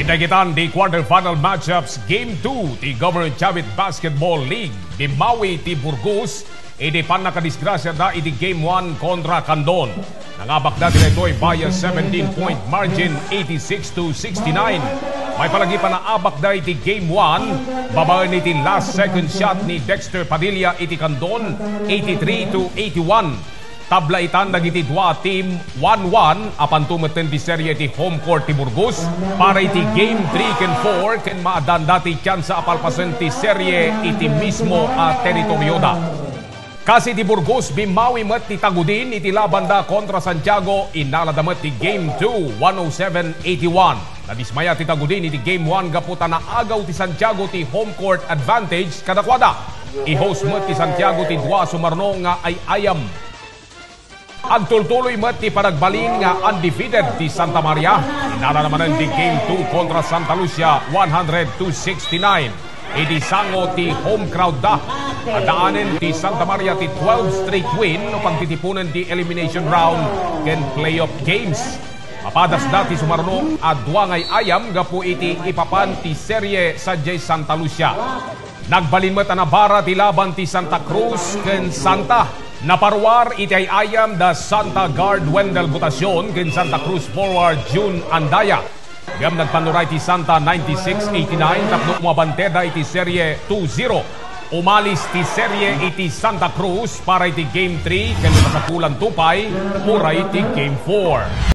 Inagitan di quarterfinal matchups Game 2 ti Governor Chavit Basketball League. Di Maui ti Burgos, idi pan nakadisgrasya da iti Game 1 kontra Candon. Nangabak na dileto'y via 17-point margin 86-69. May palagi pa naabak na iti Game 1. Babaan iti last second shot ni Dexter Padilla iti Candon 83-81. Tabla itan dagiti dua team 1-1 apan tumeten ti serye ti home court ti Burgos para iti game 3 ken 4 ken maadan dati tsansa apalpasen ti serye iti mismo a teritoryo da. Kasi ti Burgos bimawi met ti tagudin iti labanda kontra Santiago inaladamet ti game 2 107-81. Nadismaya ti tagudin iti game 1 gaputa na agaw ti Santiago ti home court advantage kadakwada. I-host met ti Santiago ti dua sumarno nga ay ayam. Agtultuloy met ti panagbalin nga undefeated ti Santa Maria. Inala naman di Game 2 kontra Santa Lucia 100-69. Idi sango ti home crowd da. Adaanen ti Santa Maria ti 12 straight win no pagtitipunan ti elimination round ken playoff games. Mapadas dati sumarno adwa ngay ayam gapu iti ipapan ti serye sa J. Santa Lucia. Nagbalin met anabara ti laban ti Santa Cruz ken Santa. Naparwar iti ay ayam da Santa Guard Wendell Butasyon ken Santa Cruz forward June Andaya. Gam nagpanuray ti Santa 96-89 tapno umabanteda iti serye 2-0. Umalis ti serye iti Santa Cruz para iti Game 3 ken sa pulan tupay mura iti Game 4.